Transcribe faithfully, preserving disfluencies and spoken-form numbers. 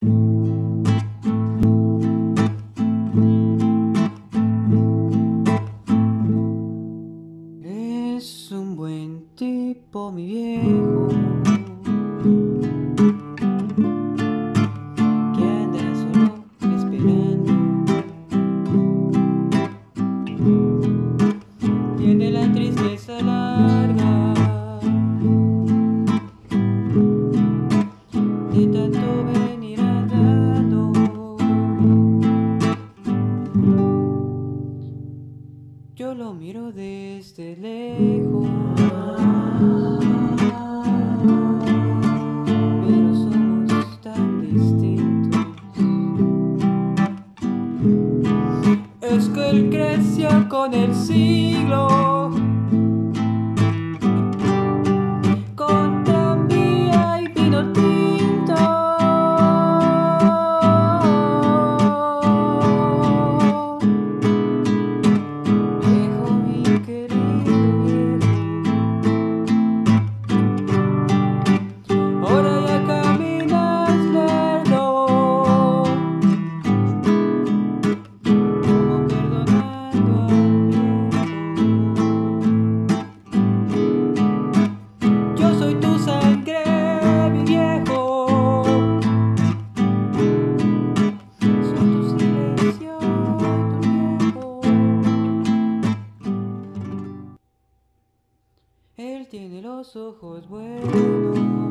Es un buen tipo, mi viejo, que anda solo esperando. Tiene la tristeza larga de tanto venir andando. Yo lo miro desde lejos, pero somos tan distintos. Es que él creció con el siglo, con tranvía y vino tinto. Viejo, mi querido viejo, ahora ya caminas lerdo, como perdonando al viejo. Yo soy tu sangre, mi viejo, soy tu silencio y tu tiempo. Él tiene los ojos buenos,